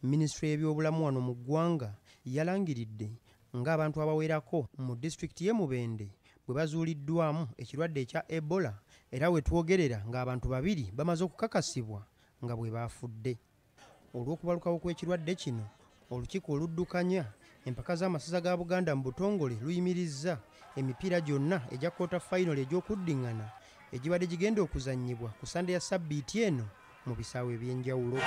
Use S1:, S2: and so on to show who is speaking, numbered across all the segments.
S1: Ministry y'ebyobulamu wano mu ggwanga yalangiridde ng'abantu abawerako mu disitulikiti y'e Mubende bwe bazuuliddwamu ekirwadde ekya Ebola era we twogerera ng'abantu 2 bamaze okukakasibwa nga bwe baafudde. Olw'okubalukawo kw'ekirwadde kino, olukiiko oluddukanya empaka z'amasaza ga Buganda mu butongole luyimirizza emipiira gyonna egya kwota Fayinolo egy'okuddiŋŋana egibadde gigenda okuzannyibwa ku Sande ya Sabbiiti eno mu bisaawe eby'enjawulo.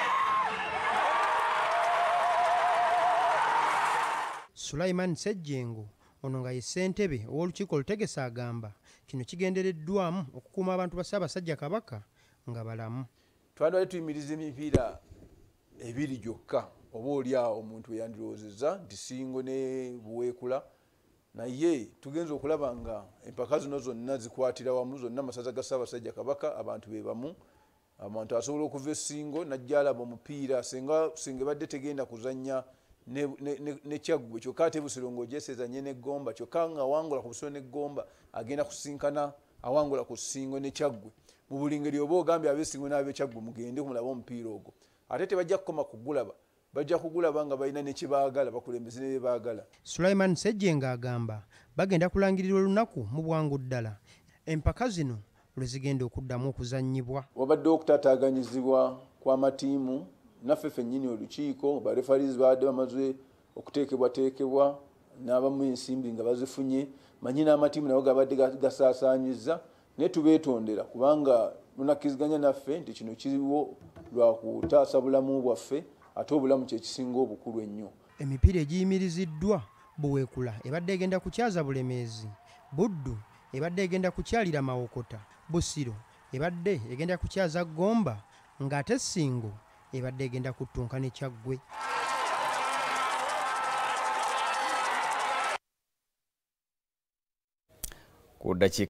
S1: Sulaiman Ssejjengo ono nga ye ssentebe ow'olukiiko olutegese agamba kino kigendereddwamu okukuuma abantu ba Ssaabasajja Kabaka nga balamu.
S2: Twandibadde tuyimiriza emipiira 2 gyokka oba oliawo omuntu we yandiroozezza nti Ssingo ne Buweekula, naye tugenza okulaba nga empaka zino zonna zikwatira wamu, zonna amasaza ga Ssaabasajja Kabaka, abantu be bamu. Abantu asobola okuva e Ssingo najja alaba omupiira singa badde tegenda kuzannya ne Kyaggwe, kyokka ate Busiro ng'ogyesezanye ne Gomba, kyokka nga awangula ku Busiro ne Gomba agenda kusinkana awangula ku Ssingo ne Kyaggwe. Mu buli ngeri oba ogambye ab'e Ssingo n'ab'e Kyaggwe mugende kumulaba omupiira ogwo. Ate tebajja kukoma kugulaba, bajja kugulaba nga balina ne kye baagala, bakulembeze ne bye baagala.
S1: Sulaiman Ssejjengo agamba bagenda kulangirira olunaku mu bwangu ddala empaka zino lwe zigenda okuddamu okuzannyibwa.
S2: Wabadde okutataaganyizibwa kw'amatiimu naffe ffennyini olukiiko, barefarizi baadde bamaze okuteekebwateekebwa n'abamu ensimbi nga bazifunye, manyi n'amatiimu nago gabadde gasaasaanyizza, naye tubeetondera kubanga munakkiziganya naffe nti kino kiriwo lwa kutaasa bulamu bwaffe, ate obulamu kye kisinga obukulu ennyo.
S1: Emipiira egiyimiriziddwa Buweekula ebadde egenda kukyaza Bulemeezi, Buddu ebadde egenda kukyalira Mawokota, Busiro ebadde egenda kukyaza Gomba, ng'ate Ssingo ebadde egenda kuttunka ne Kyaggwe.
S3: Ku ddakiika